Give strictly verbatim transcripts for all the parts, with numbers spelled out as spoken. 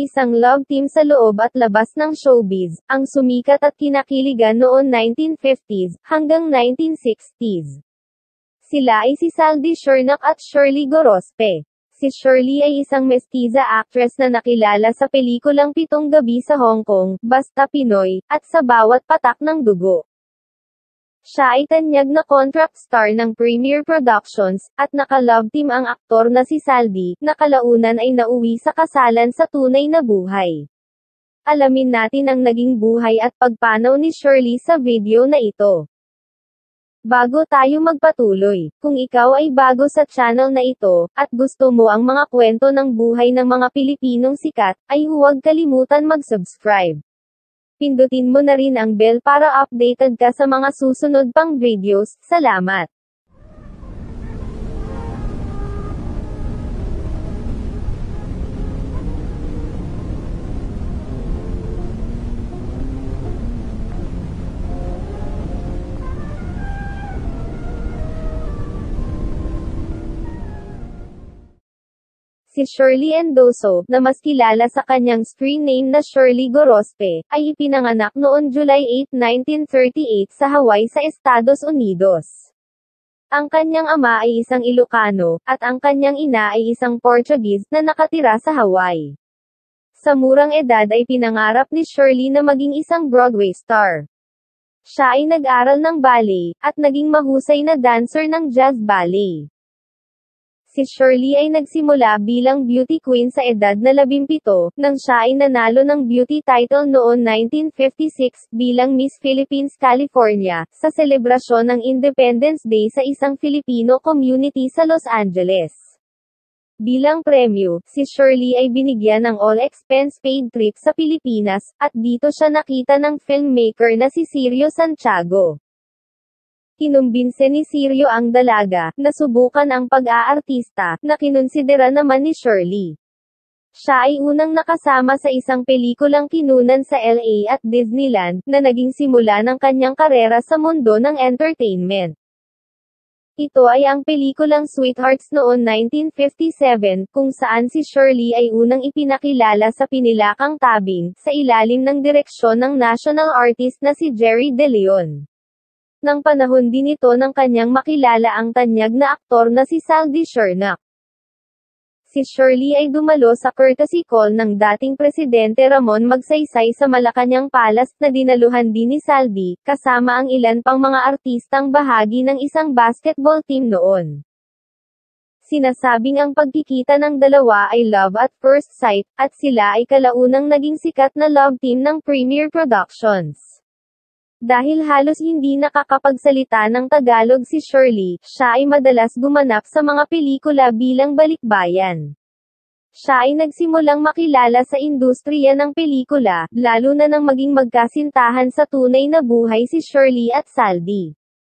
Isang love team sa loob at labas ng showbiz, ang sumikat at kinakiligan noon nineteen fifties, hanggang nineteen sixties. Sila ay si Saldi Shernock at Shirley Gorospe. Si Shirley ay isang mestiza actress na nakilala sa pelikulang Pitong Gabi sa Hong Kong, Basta Pinoy, at Sa Bawat Patak ng Dugo. Siya ay tanyag na contract star ng Premier Productions, at naka-love team ang aktor na si Saldi, na kalaunan ay nauwi sa kasalan sa tunay na buhay. Alamin natin ang naging buhay at pagpanaw ni Shirley sa video na ito. Bago tayo magpatuloy, kung ikaw ay bago sa channel na ito, at gusto mo ang mga kwento ng buhay ng mga Pilipinong sikat, ay huwag kalimutan mag-subscribe. Pindutin mo na rin ang bell para updated ka sa mga susunod pang videos. Salamat! Si Shirley Endoso, na mas kilala sa kanyang screen name na Shirley Gorospe, ay ipinanganak noon July eighth nineteen thirty-eight sa Hawaii sa Estados Unidos. Ang kanyang ama ay isang Ilocano, at ang kanyang ina ay isang Portuguese na nakatira sa Hawaii. Sa murang edad ay pinangarap ni Shirley na maging isang Broadway star. Siya ay nag-aral ng ballet, at naging mahusay na dancer ng jazz ballet. Si Shirley ay nagsimula bilang beauty queen sa edad na labimpito, nang siya ay nanalo ng beauty title noon nineteen fifty-six, bilang Miss Philippines California, sa selebrasyon ng Independence Day sa isang Filipino community sa Los Angeles. Bilang premyo, si Shirley ay binigyan ng all-expense-paid trip sa Pilipinas, at dito siya nakita ng filmmaker na si Cirio Santiago. Kinumbinse ni Cirio ang dalaga, na subukan ang pag-aartista, na kinonsidera naman ni Shirley. Siya ay unang nakasama sa isang pelikulang kinunan sa L A at Disneyland, na naging simula ng kanyang karera sa mundo ng entertainment. Ito ay ang pelikulang Sweethearts noon nineteen fifty-seven, kung saan si Shirley ay unang ipinakilala sa pinilakang tabing, sa ilalim ng direksyon ng national artist na si Jerry De Leon. Nang panahon din ito nang kanyang makilala ang tanyag na aktor na si Saldi Shernock. Si Shirley ay dumalo sa courtesy call ng dating Presidente Ramon Magsaysay sa Malacañang Palace, na dinaluhan din ni Saldi, kasama ang ilan pang mga artistang bahagi ng isang basketball team noon. Sinasabing ang pagkikita ng dalawa ay love at first sight, at sila ay kalaunang naging sikat na love team ng Premier Productions. Dahil halos hindi nakakapagsalita ng Tagalog si Shirley, siya ay madalas gumanap sa mga pelikula bilang balikbayan. Siya ay nagsimulang makilala sa industriya ng pelikula, lalo na nang maging magkasintahan sa tunay na buhay si Shirley at Saldi.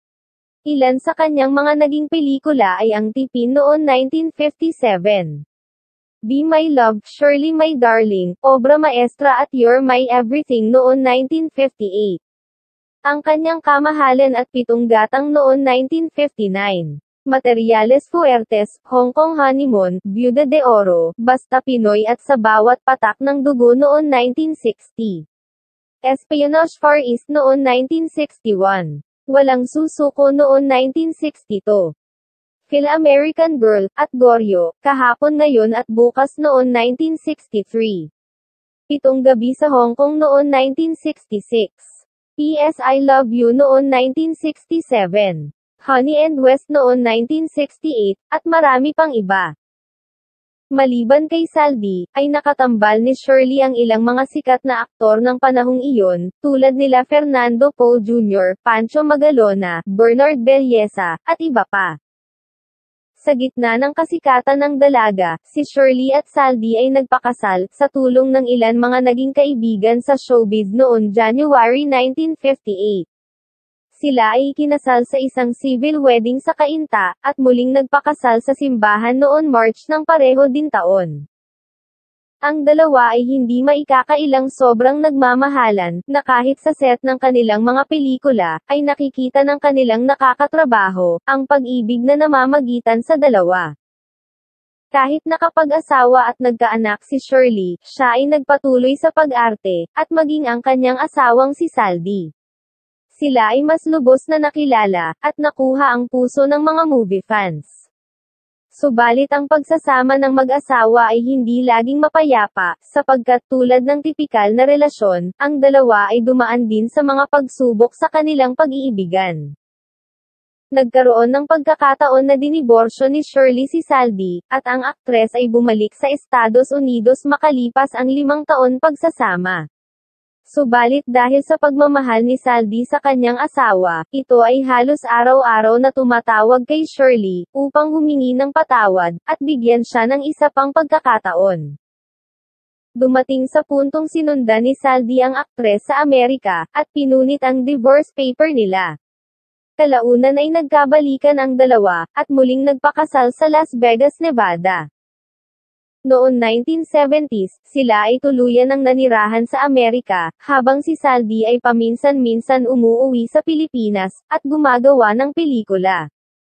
Ilan sa kanyang mga naging pelikula ay ang Tipin noon nineteen fifty-seven. Be My Love, Shirley My Darling, Obra Maestra at You're My Everything noon nineteen fifty-eight. Ang kanyang Kamahalan at Pitong Gatang noon nineteen fifty-nine. Materyales Fuertes, Hong Kong Honeymoon, Byuda de Oro, Basta Pinoy at Sa Bawat Patak ng Dugo noon nineteen sixty. Espionage Far East noon nineteen sixty-one. Walang Susuko noon nineteen sixty-two. Phil-American Girl, at Goryo, Kahapon Ngayon at Bukas noon nineteen sixty-three. Pitong Gabi sa Hong Kong noon nineteen sixty-six. P S I Love You noon nineteen sixty-seven. Honey and West noon nineteen sixty-eight, at marami pang iba. Maliban kay Saldi, ay nakatambal ni Shirley ang ilang mga sikat na aktor ng panahong iyon, tulad nila Fernando Poe Junior, Pancho Magalona, Bernard Belleza, at iba pa. Sa gitna ng kasikatan ng dalaga, si Shirley at Saldi ay nagpakasal, sa tulong ng ilan mga naging kaibigan sa showbiz noon January nineteen fifty-eight. Sila ay ikinasal sa isang civil wedding sa Cainta, at muling nagpakasal sa simbahan noon March ng pareho din taon. Ang dalawa ay hindi maikakailang sobrang nagmamahalan, na kahit sa set ng kanilang mga pelikula, ay nakikita ng kanilang nakakatrabaho, ang pag-ibig na namamagitan sa dalawa. Kahit nakapag-asawa at nagkaanak si Shirley, siya ay nagpatuloy sa pag-arte, at maging ang kanyang asawang si Saldi. Sila ay mas lubos na nakilala, at nakuha ang puso ng mga movie fans. Subalit ang pagsasama ng mag-asawa ay hindi laging mapayapa, sapagkat tulad ng tipikal na relasyon, ang dalawa ay dumaan din sa mga pagsubok sa kanilang pag-iibigan. Nagkaroon ng pagkakataon na diniborsyo ni Shirley si Saldi, at ang aktres ay bumalik sa Estados Unidos makalipas ang limang taon pagsasama. Subalit dahil sa pagmamahal ni Saldi sa kanyang asawa, ito ay halos araw-araw na tumatawag kay Shirley, upang humingi ng patawad, at bigyan siya ng isa pang pagkakataon. Dumating sa puntong sinundan ni Saldi ang aktres sa Amerika, at pinunit ang divorce paper nila. Kalaunan ay nagkabalikan ang dalawa, at muling nagpakasal sa Las Vegas, Nevada. Noon nineteen seventies, sila ay tuluyan ng nanirahan sa Amerika, habang si Saldi ay paminsan-minsan umuuwi sa Pilipinas, at gumagawa ng pelikula.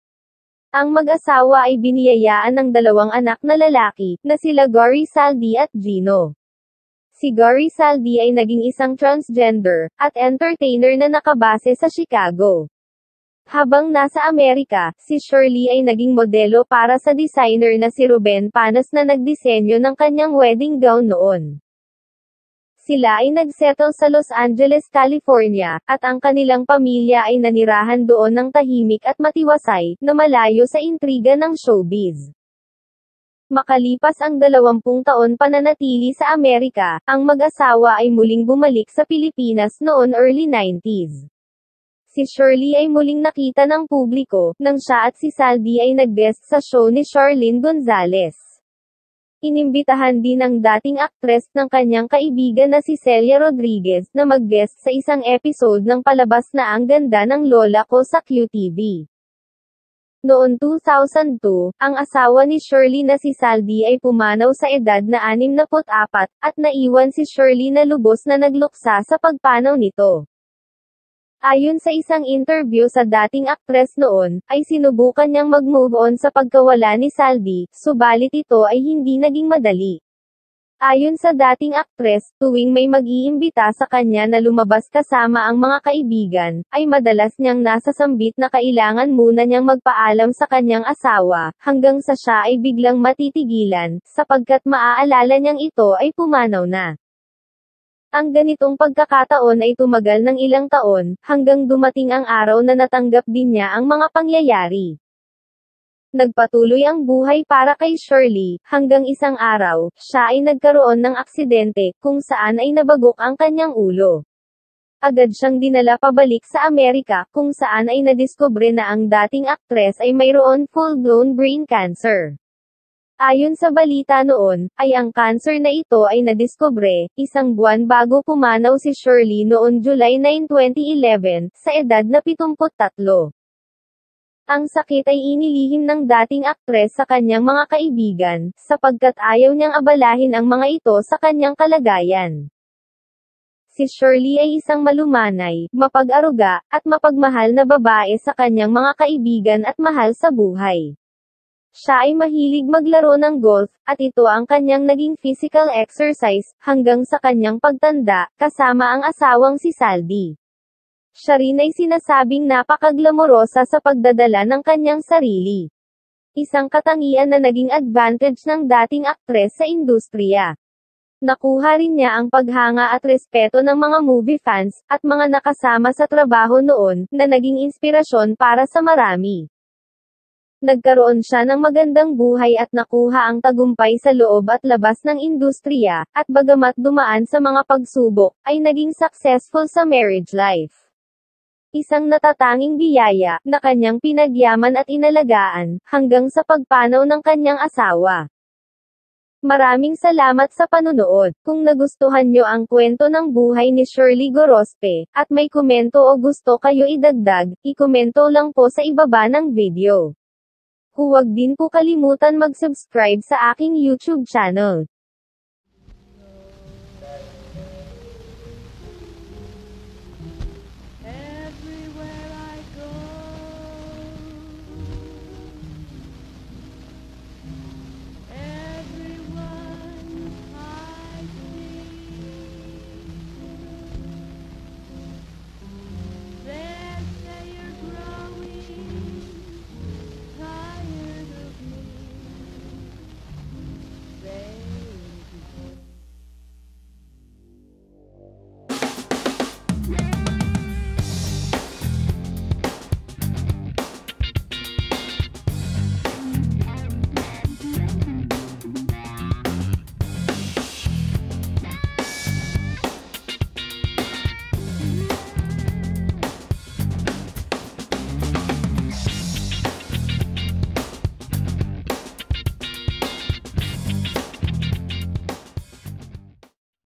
Ang mag-asawa ay biniyayaan ng dalawang anak na lalaki, na sila Gory Saldi at Gino. Si Gory Saldi ay naging isang transgender, at entertainer na nakabase sa Chicago. Habang nasa Amerika, si Shirley ay naging modelo para sa designer na si Ruben Panas na nagdisenyo ng kanyang wedding gown noon. Sila ay nagsettle sa Los Angeles, California, at ang kanilang pamilya ay nanirahan doon ng tahimik at matiwasay, na malayo sa intriga ng showbiz. Makalipas ang dalawampung taon pananatili sa Amerika, ang mag-asawa ay muling bumalik sa Pilipinas noon early nineties. Si Shirley ay muling nakita ng publiko, nang siya at si Saldi ay nag-guest sa show ni Charlene Gonzalez. Inimbitahan din ang dating aktres ng kanyang kaibigan na si Celia Rodriguez na mag-guest sa isang episode ng palabas na Ang Ganda ng Lola Ko sa Q T V. Noon two thousand two, ang asawa ni Shirley na si Saldi ay pumanaw sa edad na anim na put apat, at naiwan si Shirley na lubos na nagluksa sa pagpanaw nito. Ayon sa isang interview sa dating aktres noon, ay sinubukan niyang mag-move on sa pagkawala ni Saldi, subalit ito ay hindi naging madali. Ayon sa dating aktres, tuwing may mag-iimbita sa kanya na lumabas kasama ang mga kaibigan, ay madalas niyang nasasambit na kailangan muna niyang magpaalam sa kanyang asawa, hanggang sa siya ay biglang matitigilan, sapagkat maaalala niyang ito ay pumanaw na. Ang ganitong pagkakataon ay tumagal ng ilang taon, hanggang dumating ang araw na natanggap din niya ang mga pangyayari. Nagpatuloy ang buhay para kay Shirley, hanggang isang araw, siya ay nagkaroon ng aksidente, kung saan ay nabagok ang kanyang ulo. Agad siyang dinala pabalik sa Amerika, kung saan ay nadiskubre na ang dating aktres ay mayroon full-blown brain cancer. Ayon sa balita noon, ay ang cancer na ito ay nadiskubre, isang buwan bago pumanaw si Shirley noon July ninth twenty eleven, sa edad na pitungput tatlo. Ang sakit ay inilihim ng dating aktres sa kanyang mga kaibigan, sapagkat ayaw niyang abalahin ang mga ito sa kanyang kalagayan. Si Shirley ay isang malumanay, mapag-aruga, at mapagmahal na babae sa kanyang mga kaibigan at mahal sa buhay. Siya ay mahilig maglaro ng golf, at ito ang kanyang naging physical exercise, hanggang sa kanyang pagtanda, kasama ang asawang si Saldi. Siya rin ay sinasabing napakaglamorosa sa pagdadala ng kanyang sarili. Isang katangian na naging advantage ng dating aktres sa industriya. Nakuha rin niya ang paghanga at respeto ng mga movie fans, at mga nakasama sa trabaho noon, na naging inspirasyon para sa marami. Nagkaroon siya ng magandang buhay at nakuha ang tagumpay sa loob at labas ng industriya, at bagamat dumaan sa mga pagsubok, ay naging successful sa marriage life. Isang natatanging biyaya, na kanyang pinagyaman at inalagaan, hanggang sa pagpanaw ng kanyang asawa. Maraming salamat sa panunood. Kung nagustuhan nyo ang kwento ng buhay ni Shirley Gorospe, at may komento o gusto kayo idagdag, ikomento lang po sa ibaba ng video. Huwag din po kalimutan mag-subscribe sa aking YouTube channel.